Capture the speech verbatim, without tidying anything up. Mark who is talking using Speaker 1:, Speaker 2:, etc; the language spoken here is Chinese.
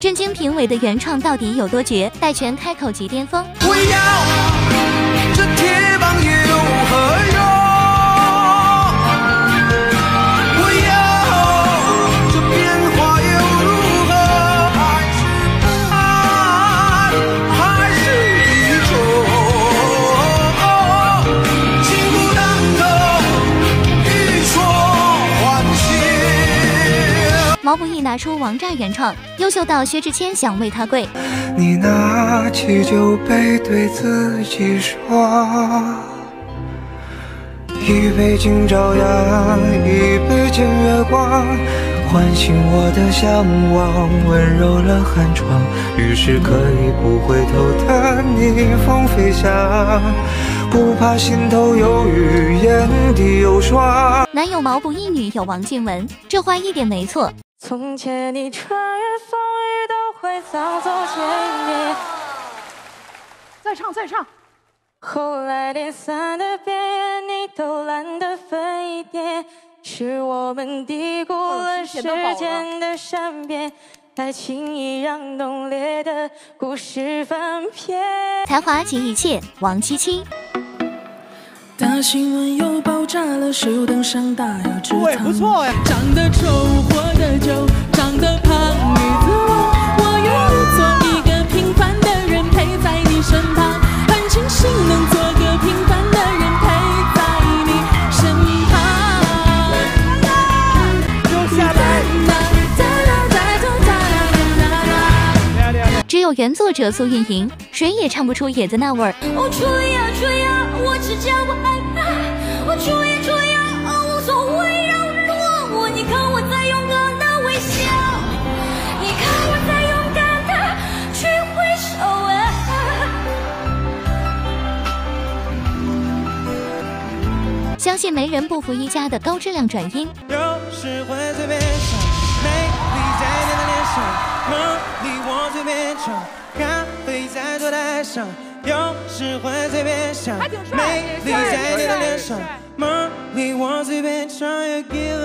Speaker 1: 震惊评委的原创到底有多绝？戴荃开口即巅峰。
Speaker 2: 我要这铁棒有何用？我要这变化又如何？还是不爱，还是一种心不当头，欲说还休。
Speaker 1: 毛不易拿出王炸原创，优秀到薛之谦想为他跪。
Speaker 2: 你拿起酒杯对自己说，一杯敬朝阳，一杯敬月光，唤醒我的向往，温柔了寒窗，于是可以不回头的逆风飞翔，不怕心头有雨，眼底有霜。
Speaker 1: 男友毛不易，女友王靖雯，这话一点没错。
Speaker 3: 从前你穿越风雨都会早走千年，
Speaker 4: 再唱再唱。
Speaker 3: 后来连伞的边缘你都懒得分一点，是我们低估了时间的善变，才轻易让浓烈的故事翻篇。
Speaker 1: 才华及一切，王七七。
Speaker 5: 大新闻又爆炸了，谁又登上大雅之堂？
Speaker 4: 对，不错呀。
Speaker 5: 长得丑，活得久，长得胖，女子我，我愿意做一个平凡的人，陪在你身旁。很庆幸能做个平凡的人，陪在你身旁。
Speaker 4: 就下来。
Speaker 1: 只有原作者苏运莹，谁也唱不出野子那味儿。
Speaker 3: 哦，吹呀吹呀，我只叫我爱爱。我吹呀吹呀，无所谓让落寞。你看我在勇敢的微笑，你看我在勇敢的去挥手。
Speaker 1: 相信没人不服一家的高质量转音。
Speaker 2: 有时会随便想，美丽在你的脸上，梦里我随便唱，咖啡在桌台上。有时会随便想，美丽在你的脸上，梦里我随便唱。You give